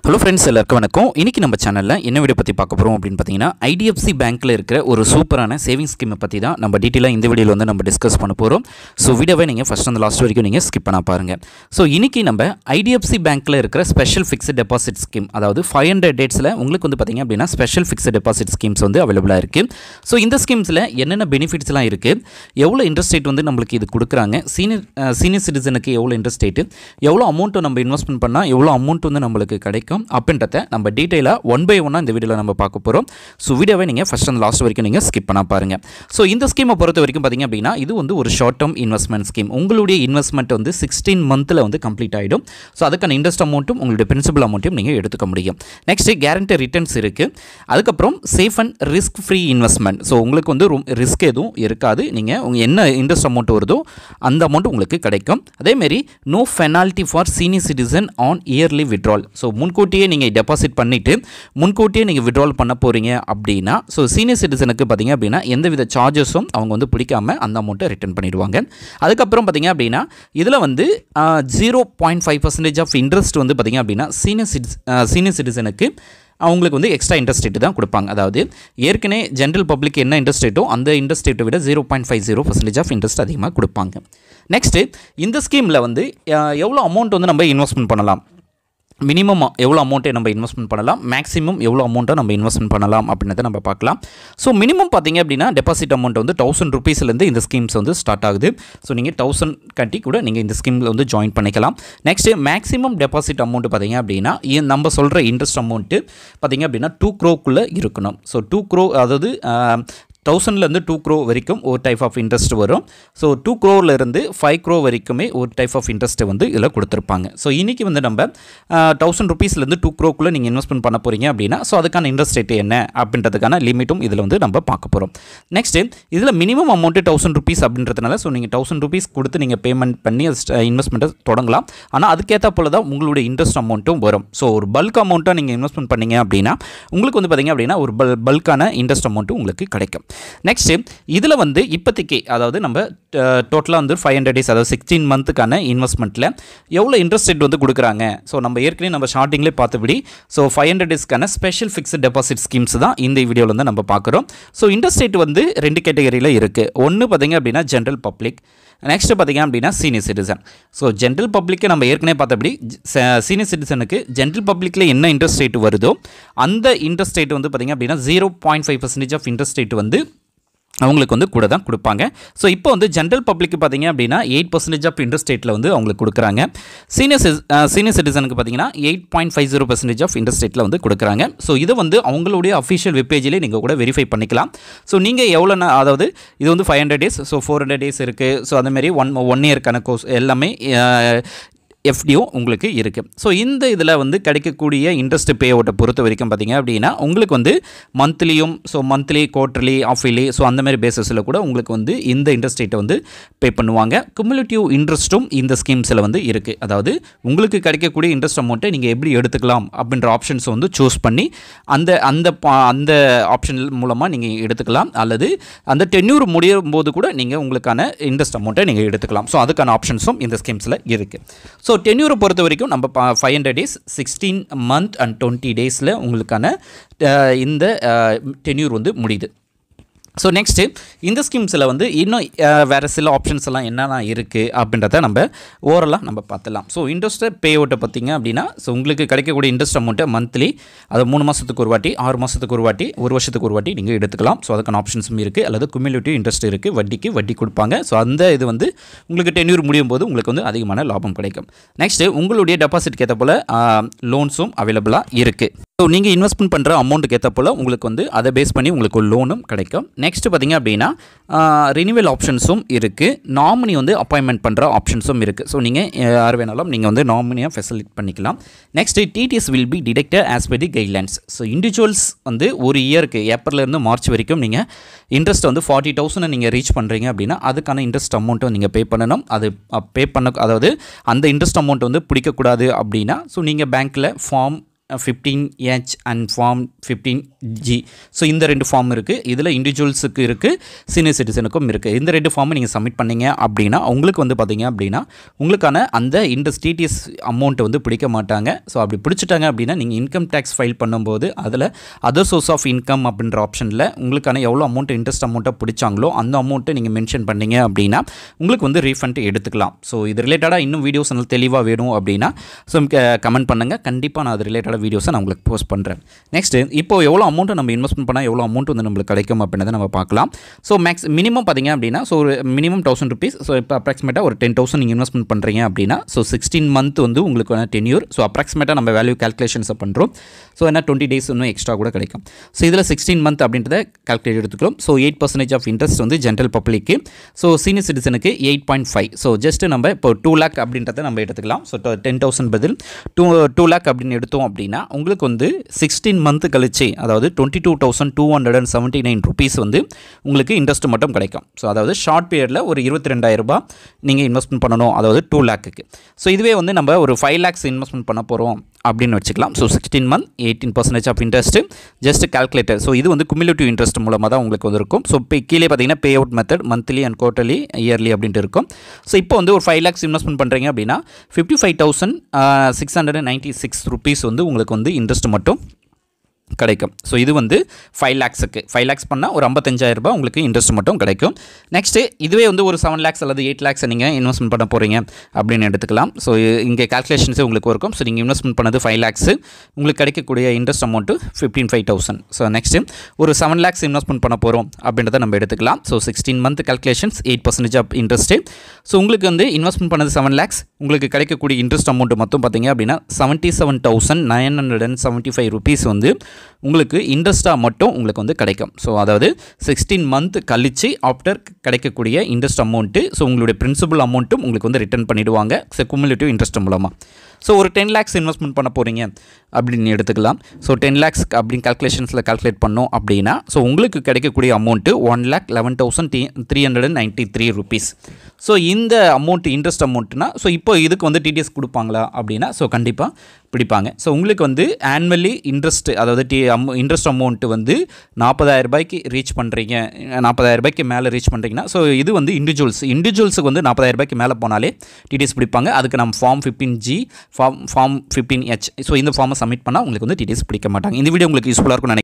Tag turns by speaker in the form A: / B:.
A: Hello friends, எல்லாருக்கும் வணக்கம். இன்றைக்கி நம்ம சேனலில் என்ன வீடியோ பற்றி பார்க்க போகிறோம் அப்படின்னு பார்த்தீங்கன்னா, IDFC பேங்க்கில் இருக்கிற ஒரு சூப்பரான சேவிங்ஸ் ஸ்கீமை பற்றி தான் நம்ம டீட்டெயிலாக இந்த வீடியோவில் வந்து நம்ம டிஸ்கஸ் பண்ண போகிறோம். ஸோ வீடியோவை நீங்கள் ஃபஸ்ட் அந்த லாஸ்ட் வரைக்கும் நீங்கள் ஸ்கிப் பண்ண பாருங்கள். ஸோ இன்றைக்கி நம்ம IDFC பேங்க்கில் இருக்கிற ஸ்பெஷல் ஃபிக்ஸ்ட் டெபாசிட் ஸ்கீம், அதாவது 500 டேட்ஸில் உங்களுக்கு வந்து பார்த்திங்க அப்படின்னா ஸ்பெஷல் ஃபிக்ஸ்ட் டெபாசிட் ஸ்கீம்ஸ் வந்து அவைலபிளாக இருக்குது. ஸோ இந்த ஸ்கீம்ஸில் என்னென்ன பெனிஃபிட்ஸ்லாம் இருக்குது, எவ்வளோ இன்ட்ரெஸ்ட் ரேட் வந்து நம்மளுக்கு இது கொடுக்குறாங்க, சீனியர் சிட்டிசனுக்கு எவ்வளோ இன்ட்ரெஸ்ட் ரேட்டு, எவ்வளோ அமௌண்ட்டு நம்ம இன்வெஸ்ட்மெண்ட் பண்ணால் எவ்வளோ அமௌண்ட் வந்து நம்மளுக்கு கிடைக்கும் அப்படின்றத நம்ம டீட்டெயிலாக ஒன் பை ஒன்னாக இந்த வீடியோவில் நம்ம பார்க்க போகிறோம். ஸோ வீடியோவை நீங்கள் ஃபஸ்ட் அண்ட் லாஸ்ட் வரைக்கும் நீங்கள் ஸ்கிப் பண்ண பாருங்கள். ஸோ இந்த ஸ்கீமை பொறுத்த வரைக்கும் பார்த்திங்க அப்படின்னா இது வந்து ஒரு ஷார்ட் டேர்ம் இன்வெஸ்ட்மெண்ட் ஸ்கீம். உங்களுடைய இன்வெஸ்ட்மெண்ட் வந்து 16 மந்தில் வந்து கம்ப்ளீட் ஆகிடும். ஸோ அதுக்கான இன்ட்ரெஸ்ட் அமௌண்ட்டும் உங்களுடைய பிரின்சிபல் அமௌண்ட்டையும் நீங்கள் எடுத்துக்க முடியும். நெக்ஸ்ட்டு கேரண்டி ரிட்டர்ன்ஸ் இருக்குது. அதுக்கப்புறம் safe and risk free investment. So உங்களுக்கு வந்து ரிஸ்க் எதுவும் இருக்காது. நீங்கள் உங்கள் என்ன இன்ட்ரெஸ்ட் அமௌண்ட் வருதோ அந்த அமௌண்ட் உங்களுக்கு கிடைக்கும். அதேமாரி no penalty for senior citizen on early withdrawal. So முன்கூட்டியே நீங்கள் டெபாசிட் பண்ணிவிட்டு முன்கூட்டியே நீங்கள் விட்ரால் பண்ண போகிறீங்க அப்படின்னா, ஸோ சீனியர் சிட்டிசனுக்கு பார்த்திங்க அப்படின்னா எந்தவித சார்ஜஸும் அவங்க வந்து பிடிக்காமல் அந்த அமௌண்ட்டை ரிட்டர்ன் பண்ணிடுவாங்க. அதுக்கப்புறம் பார்த்திங்க அப்படின்னா இதில் வந்து 0.5% ஆஃப் இன்ட்ரெஸ்ட் வந்து பார்த்திங்க அப்படின்னா சீனியர் சிட்டிசனுக்கு அவங்களுக்கு வந்து எக்ஸ்ட்ரா இன்ட்ரெஸ்ட் ரேட்டு தான் கொடுப்பாங்க. அதாவது ஏற்கனவே ஜென்ரல் பப்ளிக் என்ன இன்ட்ரெஸ்ட் ரேட்டோ அந்த இன்ட்ரெஸ்ட் ரேட்டை விட 0.50% ஆஃப் இன்ட்ரெஸ்ட் அதிகமாக கொடுப்பாங்க. நெக்ஸ்ட்டு இந்த ஸ்கீமில் வந்து எவ்வளோ அமௌண்ட் வந்து நம்ம இன்வெஸ்ட்மெண்ட் பண்ணலாம், மினிமம் எவ்வளோ அமௌண்ட்டை நம்ம இன்வெஸ்ட்மெண்ட் பண்ணலாம், மேக்ஸிமம் எவ்வளோ அமௌண்ட்டை நம்ம இன்வெஸ்ட்மெண்ட் பண்ணலாம் அப்படின்றத நம்ம பார்க்கலாம். ஸோ மினிமம் பார்த்திங்க அப்படின்னா டெபாசிட் அமௌண்ட் வந்து 1000 ரூபீஸ்லேருந்து இந்த ஸ்கீம்ஸ் வந்து ஸ்டார்ட் ஆகுது. ஸோ நீங்கள் 1000 கட்டி கூட நீங்கள் இந்த ஸ்கீமில் வந்து ஜாயின் பண்ணிக்கலாம். நெக்ஸ்ட்டு மேக்ஸிமம் டெபாசிட் அமௌண்ட் பார்த்திங்க அப்படின்னா நம்ம சொல்கிற இன்ட்ரெஸ்ட் அமௌண்ட்டு பார்த்திங்க அப்படின்னா 2 crore இருக்கணும். ஸோ 2 crore, அதாவது 1000லேருந்து 2 crore வரைக்கும் ஒரு டைப் ஆஃப் இன்ட்ரெஸ்ட் வரும். ஸோ 2 crore-லேருந்து 5 crore வரைக்குமே ஒரு டைப் ஆஃப் இன்ட்ரெஸ்ட்டை வந்து இதில் கொடுத்துருப்பாங்க. ஸோ இன்றைக்கி வந்து நம்ம 1000 ரூபீஸ்லேருந்து 2 crore நீங்கள் இன்வெஸ்ட்மெண்ட் பண்ண போகிறீங்க அப்படின்னா ஸோ அதுக்கான இன்ட்ரெஸ்ட் ரேட் என்ன அப்படின்றதுக்கான லிமிட்டும் இதில் வந்து நம்ம பார்க்க போகிறோம். நெக்ஸ்ட்டு இதில் மினிமம் அமௌண்ட்டு 1000 ரூபீஸ் அப்படின்றதுனால ஸோ நீங்கள் 1000 ரூபீஸ் கொடுத்து நீங்கள் பேமெண்ட் பண்ணி இன்வெஸ்ட்மெண்ட்டை தொடங்கலாம். ஆனால் அதுக்கேற்ற போல தான் உங்களுடைய இன்ட்ரெஸ்ட் அமௌண்ட்டும் வரும். ஸோ ஒரு பல்க் அமௌண்ட்டாக நீங்கள் இன்வெஸ்ட்மெண்ட் பண்ணீங்க அப்படின்னா உங்களுக்கு வந்து பார்த்திங்க அப்படின்னா ஒரு பல்கான இன்ட்ரெஸ்ட் அமௌண்ட்டும் உங்களுக்கு கிடைக்கும். நெக்ஸ்ட்டு இதில் வந்து இப்போதைக்கு அதாவது நம்ம டோட்டலாக வந்து 500 டேஸ், அதாவது 16 மந்த்துக்கான இன்வெஸ்ட்மெண்ட்டில் எவ்வளோ இன்ட்ரெஸ்ட் ரேட் வந்து கொடுக்குறாங்க. ஸோ நம்ம ஏற்கனவே நம்ம ஸ்டார்டிங்லேயே பார்த்தபடி ஸோ 500 டேஸ்க்கான ஸ்பெஷல் ஃபிக்ஸ்ட் டெபாசிட் ஸ்கீம்ஸ் தான் இந்த வீடியோவில் வந்து நம்ம பார்க்குறோம். ஸோ இன்ட்ரெஸ்ட் ரேட் வந்து 2 கேட்டகரியில் இருக்குது. ஒன்று பார்த்திங்க அப்படின்னா ஜென்ரல் பப்ளிக், நெக்ஸ்ட்டு பார்த்திங்க அப்படின்னா சீனியர் சிட்டிசன். ஸோ ஜென்ரல் பப்ளிக்கை நம்ம ஏற்கனவே பார்த்தபடி சீனியர் சிட்டிசனுக்கு ஜென்ரல் பப்ளிக்கில் என்ன இன்ட்ரெஸ்ட் ரேட் வருதோ அந்த இன்ட்ரெஸ்ட் ரேட் வந்து பார்த்திங்க அப்படின்னா 0.5% ஆஃப் இன்ட்ரெஸ்ட் ரேட் வந்து அவங்களுக்கு வந்து கூட தான் கொடுப்பாங்க. ஸோ இப்போ வந்து ஜென்ரல் பப்ளிக்கு பார்த்திங்க அப்படின்னா 8% ஆஃப் இன்ட்ரெஸ்ட் ரேட்டில் வந்து அவங்களுக்கு கொடுக்குறாங்க. சீனியர் சிட்டிசனுக்கு பார்த்திங்கன்னா 8.50% ஆஃப் இன்ட்ரெஸ்ட் ரேட்டில் வந்து கொடுக்குறாங்க. ஸோ இதை வந்து அவங்களுடைய அஃபிஷியல் வெப்பேஜிலே நீங்கள் கூட வெரிஃபை பண்ணிக்கலாம். ஸோ நீங்கள் எவ்வளோ, அதாவது இது வந்து 500 டேஸ், ஸோ 400 டேஸ் இருக்குது. ஸோ அதேமாரி ஒன் இயர்க்கான கோர்ஸ் எல்லாமே FDO உங்களுக்கு இருக்குது. ஸோ இந்த இதில் வந்து கிடைக்கக்கூடிய இன்ட்ரெஸ்ட் பே அவுட்டை பொறுத்த வரைக்கும் பார்த்திங்க அப்படின்னா உங்களுக்கு வந்து மந்த்லியும், ஸோ மந்த்லி, குவார்ட்டர்லி, ஆஃப்லி, ஸோ அந்தமாதிரி பேசிஸில் கூட உங்களுக்கு வந்து இந்த இன்ட்ரெஸ்ட் ரேட்டை வந்து பே பண்ணுவாங்க. குமுலேட்டிவ் இன்ட்ரெஸ்ட்டும் இந்த ஸ்கீம்ஸில் வந்து இருக்குது. அதாவது உங்களுக்கு கிடைக்கக்கூடிய இன்ட்ரெஸ்ட் அமௌண்ட்டை நீங்கள் எப்படி எடுத்துக்கலாம் அப்படின்ற ஆப்ஷன்ஸை வந்து சூஸ் பண்ணி அந்த ஆப்ஷன் மூலமாக நீங்கள் எடுத்துக்கலாம். அல்லது அந்த டென்யூர் முடியும் போது கூட நீங்கள் உங்களுக்கான இன்ட்ரெஸ்ட் அமௌண்ட்டை நீங்கள் எடுத்துக்கலாம். ஸோ அதுக்கான ஆப்ஷன்ஸும் இந்த ஸ்கீம்ஸில் இருக்குது. ஸோ டென்யூரை பொறுத்த வரைக்கும் நம்ம 500 டேஸ், 16 மந்த் அண்ட் 20 டேஸில் உங்களுக்கான இந்த டென்யூர் வந்து முடியுது. ஸோ நெக்ஸ்ட்டு இந்த ஸ்கீம்ஸில் வந்து இன்னும் வேறு சில ஆப்ஷன்ஸ் எல்லாம் என்னென்ன இருக்குது அப்படின்றத நம்ம ஓவரலாக நம்ம பார்த்துலாம். ஸோ இன்ட்ரெஸ்ட் பே அவுட்டை பார்த்திங்க அப்படின்னா ஸோ உங்களுக்கு கிடைக்கக்கூடிய இன்ட்ரெஸ்ட் அமௌண்ட்டை மந்த்லி, அது 3 மாதத்துக்கு ஒரு வாட்டி, 6 மாதத்துக்கு ஒரு வாட்டி, 1 வருஷத்துக்கு ஒரு வாட்டி நீங்கள் எடுத்துக்கலாம். ஸோ அதுக்கான ஆப்ஷன்ஸும் இருக்குது. அல்லது குமுலேட்டிவ் இன்ட்ரெஸ்ட் இருக்குது, வட்டி கொடுப்பாங்க. ஸோ அந்த இது வந்து உங்களுக்கு டென்யூர் முடியும் போது உங்களுக்கு வந்து அதிகமான லாபம் கிடைக்கும். நெக்ஸ்ட்டு உங்களுடைய டெபாசிட்க்கு ஏற்ற போல் லோன்ஸும் அவைலபிளாக இருக்குது. ஸோ நீங்கள் இன்வெஸ்ட்மெண்ட் பண்ணுற அமௌண்ட்டுக்கு ஏற்ற போல் உங்களுக்கு வந்து அதை பேஸ் பண்ணி உங்களுக்கு ஒரு லோனும் கிடைக்கும். நெக்ஸ்ட்டு பார்த்திங்க அப்படின்னா ரினிவல் ஆப்ஷன்ஸும் இருக்குது. நாமினி வந்து அப்பாயின்மெண்ட் பண்ணுற ஆப்ஷன்ஸும் இருக்குது. ஸோ நீங்கள் யார் வேணாலும் நீங்கள் வந்து நாமினியாக ஃபெசிலிட் பண்ணிக்கலாம். Next TDS will be deducted as per the guidelines. So individuals வந்து ஒரு இயருக்கு ஏப்ரல்லேருந்து மார்ச் வரைக்கும் நீங்கள் இன்ட்ரெஸ்ட் வந்து 40,000 நீங்கள் ரீச் பண்ணுறீங்க அப்படின்னா அதுக்கான இன்ட்ரெஸ்ட் அமௌண்ட்டும் நீங்கள் பே பண்ணணும். அது அதாவது அந்த இன்ட்ரெஸ்ட் அமௌண்ட் வந்து பிடிக்கக்கூடாது அப்படின்னா ஸோ நீங்கள் பேங்க்கில் form 15H and Form 15 G. So இந்த 2 ஃபார்ம் இருக்குது. இதில் இண்டிவிஜுவல்ஸுக்கு இருக்குது, சீனியர் சிட்டிசனுக்கும் இருக்குது. இந்த 2 ஃபார்மை நீங்கள் சப்மிட் பண்ணீங்க அப்படின்னா உங்களுக்கு வந்து பார்த்தீங்க அப்படின்னா உங்களுக்கான அந்த இன்ட்ரெஸ்ட் டிடிஎஸ் அமௌண்ட்டை வந்து பிடிக்க மாட்டாங்க. ஸோ அப்படி பிடிச்சிட்டாங்க அப்படின்னா நீங்கள் இன்கம் டேக்ஸ் ஃபைல் பண்ணும்போது அதில் அதர் சோர்ஸ் ஆஃப் இன்கம் அப்படின்ற ஆப்ஷனில் உங்களுக்கான எவ்வளோ அமௌண்ட் இன்ட்ரெஸ்ட் அமௌண்ட்டை பிடிச்சாங்களோ அந்த அமௌண்ட்டை நீங்கள் மென்ஷன் பண்ணீங்க அப்படின்னா உங்களுக்கு வந்து ரீஃபண்ட் எடுத்துக்கலாம். ஸோ இது ரிலேட்டடாக இன்னும் வீடியோஸ் நல்லா தெளிவாக வேணும் அப்படின்னா ஸோ கமெண்ட் பண்ணுங்கள். கண்டிப்பாக நான் அது ரிலேட்டடாக வீடியோஸை நான் உங்களுக்கு போஸ்ட் பண்ணுறேன். நெக்ஸ்ட்டு இப்போ எவ்வளோ அமௌண்ட்டை நம்ம இன்வெஸ்ட்மெண்ட் பண்ணால் எவ்வளோ அமௌண்ட் வந்து நம்மளுக்கு கிடைக்கும் அப்படின்றத நம்ம பார்க்கலாம். ஸோ மினிமம் பார்த்தீங்க அப்படின்னா ஸோ ஒரு மினிமம் 1000 rupees. ஸோ இப்போ அப்ராக்சிமேட்டாக ஒரு 10,000 நீங்கள் இன்வெஸ்ட்மெண்ட் பண்ணுறீங்க அப்படின்னா ஸோ 16 month வந்து உங்களுக்கு டென்யூர். ஸோ அப்ராக்சிமேட்டாக நம்ம வேல்யூ கேல்குலேஷன்ஸை பண்ணுறோம். ஸோ என்ன 20 days இன்னும் எக்ஸ்ட்ரா கூட கிடைக்கும். ஸோ இதில் 16 month அப்படின்றத கால்குலேட் எடுத்துக்கிறோம். ஸோ 8% ஆஃப் இன்ட்ரெஸ்ட் வந்து ஜென்ரல் பப்ளிக்கு. ஸோ சீனியர் சிட்டிசனுக்கு 8.5. ஸோ ஜஸ்ட் நம்ம இப்போ 2 lakh அப்படின்றத நம்ம எடுத்துக்கலாம். ஸோ 10,000 பதில் 2 lakh அப்படின்னு எடுத்தோம் அப்படின்னா உங்களுக்கு வந்து 16 month கழிச்சு அதாவது 22,279 rupees வந்து உங்களுக்கு இன்ட்ரெஸ்ட் மட்டும் கிடைக்கும். ஸோ அதாவது ஷார்ட் பீரியடில் ஒரு 22,000 ரூபாய் நீங்கள் இன்வெஸ்ட்மெண்ட் பண்ணணும், அதாவது 2 lakhக்கு. ஸோ இதுவே வந்து நம்ம ஒரு 5 lakhs இன்வெஸ்ட்மெண்ட் பண்ண போகிறோம் அப்படின்னு வச்சுக்கலாம். So 16 month 18% of interest just calculator. So இது வந்து குமுலேட்டிவ் இன்ட்ரெஸ்ட் மூலமாக தான் உங்களுக்கு வந்து இருக்கும். ஸோ இப்போ கீழே பார்த்தீங்கன்னா pay out method monthly and quarterly yearly அப்படின்ட்டு இருக்கும். ஸோ இப்போ வந்து ஒரு 5 lakhs இன்வெஸ்ட்மெண்ட் பண்ணுறீங்க அப்படின்னா 55,696 rupees வந்து உங்களுக்கு வந்து இன்ட்ரெஸ்ட் மட்டும் கிடைக்கும். ஸோ இது வந்து 5 lakhsக்கு 5 lakhs பண்ணால் ஒரு 55,000 ரூபாய் உங்களுக்கு இன்ட்ரெஸ்ட் மட்டும் கிடைக்கும். நெக்ஸ்ட்டு இதுவே வந்து ஒரு 7 lakhs அல்லது 8 lakhs நீங்கள் இன்வெஸ்ட்மெண்ட் பண்ண போகிறீங்க அப்படின்னு எடுத்துக்கலாம். ஸோ இங்கே கால்குலேஷன்ஸே உங்களுக்கு இருக்கும். ஸோ நீங்கள் இன்வெஸ்ட்மெண்ட் பண்ணது 5 lakhs, உங்களுக்கு கிடைக்கக்கூடிய இன்ட்ரெஸ்ட் அமௌண்ட்டு 15,500. ஸோ நெக்ஸ்ட்டு ஒரு 7 lakhs இன்வெஸ்ட்மெண்ட் பண்ண போகிறோம் அப்படின்றத நம்ம எடுத்துக்கலாம். So 16 month calculations 8% of interest. So உங்களுக்கு வந்து இன்வெஸ்ட்மெண்ட் பண்ணது 7 lakhs, உங்களுக்கு கிடைக்கக்கூடிய இன்ட்ரெஸ்ட் அமௌண்ட்டு மொத்தம் பார்த்தீங்க அப்படின்னா 77,975 rupees வந்து உங்களுக்கு இன்ட்ரெஸ்ட்டாக மட்டும் உங்களுக்கு வந்து கிடைக்கும். ஸோ அதாவது 16 month கழிச்சு ஆஃப்டர் கிடைக்கக்கூடிய இன்ட்ரெஸ்ட் அமௌண்ட்டு. ஸோ உங்களுடைய பிரின்சிபல் அமௌண்ட்டும் உங்களுக்கு வந்து ரிட்டர்ன் பண்ணிவிடுவாங்க குமுலேட்டிவ் இன்ட்ரெஸ்ட் மூலமாக. ஸோ ஒரு 10 lakhs இன்வெஸ்ட்மெண்ட் பண்ண போகிறீங்க அப்படின்னு எடுத்துக்கலாம். ஸோ 10 lakhs அப்படின்னு கால்குலேஷன்ஸில் கால்குலேட் பண்ணோம் அப்படின்னா ஸோ உங்களுக்கு கிடைக்கக்கூடிய அமௌண்ட்டு 1,11,393 rupees. ஸோ இந்த அமௌண்ட் இன்ட்ரெஸ்ட் அமௌண்ட்னா ஸோ இப்போ இதுக்கு வந்து டிடிஎஸ் கொடுப்பாங்களா அப்படின்னா ஸோ கண்டிப்பாக பிடிப்பாங்க. ஸோ உங்களுக்கு வந்து ஆனுவலி இன்ட்ரெஸ்ட் அதாவது இன்ட்ரெஸ்ட் அமௌண்ட்டு வந்து 40,000 ரூபாய்க்கு ரீச் பண்ணுறீங்க, 40,000 ரூபாய்க்கு மேலே ரீச் பண்ணுறீங்கன்னா ஸோ இது வந்து இண்டிவிஜுவல்ஸுக்கு வந்து 40,000 ரூபாய்க்கு மேலே போனாலே டிடிஎஸ் பிடிப்பாங்க. அதுக்கு நம்ம form 15G form 15H so இந்த ஃபார்மை சப்மிட் பண்ணால் உங்களுக்கு வந்து டிடிஎஸ் பிடிக்க மாட்டாங்க. இந்த வீடியோ உங்களுக்கு யூஸ்ஃபுல்லாக இருக்கும்.